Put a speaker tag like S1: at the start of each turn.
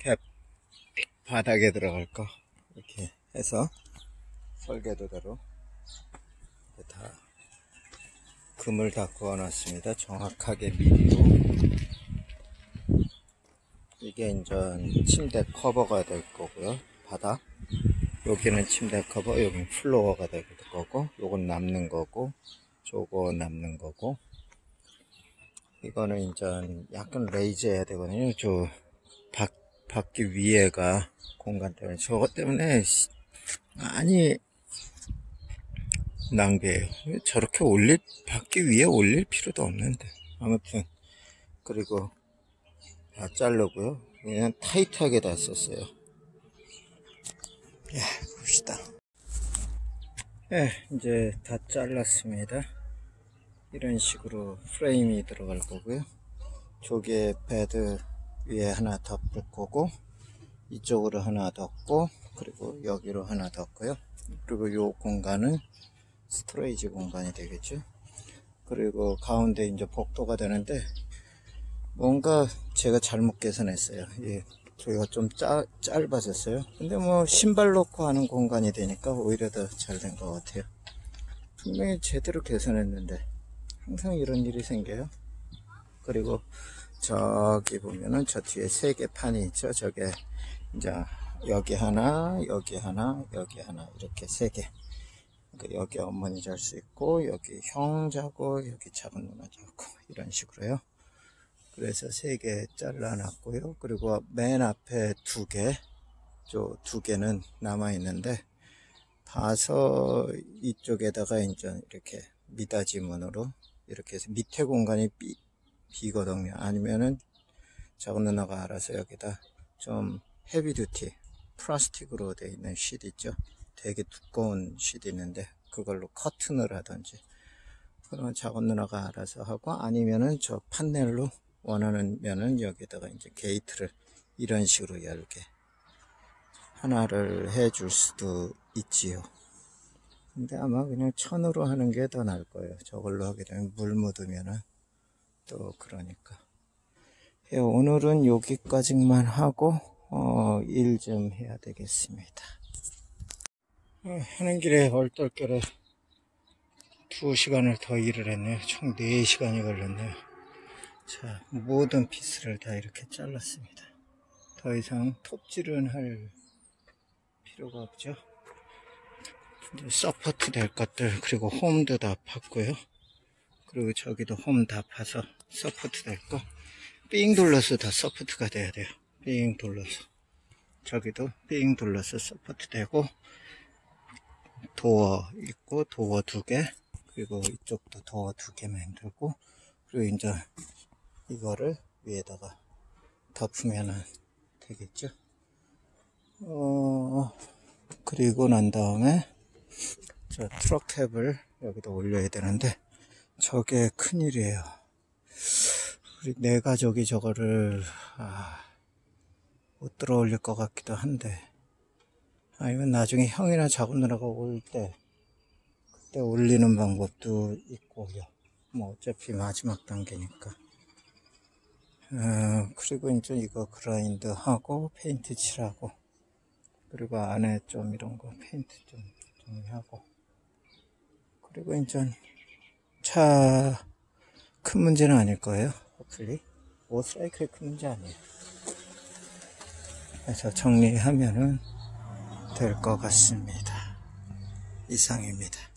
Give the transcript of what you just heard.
S1: 캡 바닥에 들어갈 거 이렇게 해서 설계도대로 다 금을 다 그어 놨습니다. 정확하게 미리로. 이게 이제 침대 커버가 될 거고요. 바닥. 여기는 침대 커버, 여기는 플로어가 될 거고, 요건 남는 거고, 저거 남는 거고. 이거는 이제 약간 레이저 해야 되거든요. 저 바퀴 위에가 공간 때문에, 저것 때문에 많이 낭비해요. 저렇게 바퀴 위에 올릴 필요도 없는데. 아무튼, 그리고 다 자르고요. 그냥 타이트하게 다 썼어요. 야, 봅시다. 예, 이제 다 잘랐습니다. 이런 식으로 프레임이 들어갈 거고요. 저기에 베드 위에 하나 덮을 거고, 이쪽으로 하나 덮고, 그리고 여기로 하나 덮고요. 그리고 요 공간은 스토레이지 공간이 되겠죠. 그리고 가운데 이제 복도가 되는데, 뭔가 제가 잘못 계산했어요. 예, 저희가 좀 짧아졌어요. 근데 뭐 신발 놓고 하는 공간이 되니까 오히려 더 잘 된 것 같아요. 분명히 제대로 계산했는데 항상 이런 일이 생겨요. 그리고 저기 보면은 저 뒤에 3개 판이 있죠. 저게 이제 여기 하나, 여기 하나, 여기 하나, 이렇게 3개. 그러니까 여기 어머니 잘 수 있고, 여기 형 자고, 여기 작은 누나 자고, 이런 식으로요. 그래서 3개 잘라놨고요. 그리고 맨 앞에 2개, 저 2개는 남아있는데, 봐서 이쪽에다가 이제 이렇게 미닫이문으로 이렇게 해서 밑에 공간이 비거든요. 아니면은 작은 누나가 알아서 여기다 좀 헤비듀티 플라스틱으로 되어 있는 쉿 있죠. 되게 두꺼운 쉿 있는데 그걸로 커튼을 하든지, 그러면 작은 누나가 알아서 하고, 아니면은 저 판넬로 원하는 면은 여기다가 이제 게이트를 이런 식으로 열게 하나를 해줄 수도 있지요. 근데 아마 그냥 천으로 하는 게 더 나을 거예요. 저걸로 하게 되면 물 묻으면은 또 그러니까. 예, 오늘은 여기까지만 하고 일 좀 해야 되겠습니다. 하는 길에 얼떨결에 2시간을 더 일을 했네요. 총 4시간이 걸렸네요. 자, 모든 피스를 다 이렇게 잘랐습니다. 더 이상 톱질은 할 필요가 없죠. 이제 서포트 될 것들, 그리고 홈도 다 팠고요. 그리고 저기도 홈 다 파서 서포트 될 거, 삥 둘러서 다 서포트가 돼야 돼요. 삥 둘러서. 저기도 삥 둘러서 서포트 되고, 도어 있고, 도어 2개, 그리고 이쪽도 도어 2개 만들고, 그리고 이제 이거를 위에다가 덮으면 되겠죠. 그리고 난 다음에 저 트럭 캡을 여기다 올려야 되는데, 저게 큰일이에요. 우리 네 가족이 저거를 못 들어 올릴 것 같기도 한데, 아니면 나중에 형이나 작은 누나가 올 때 그때 올리는 방법도 있고요. 뭐 어차피 마지막 단계니까. 그리고 이제 이거 그라인드 하고 페인트 칠하고, 그리고 안에 좀 이런 거 페인트 좀 정리하고, 그리고 이제 차 큰 문제는 아닐 거예요. 허플리 모스라이크의 큰 문제 아니에요. 그래서 정리하면은 될 것 같습니다. 이상입니다.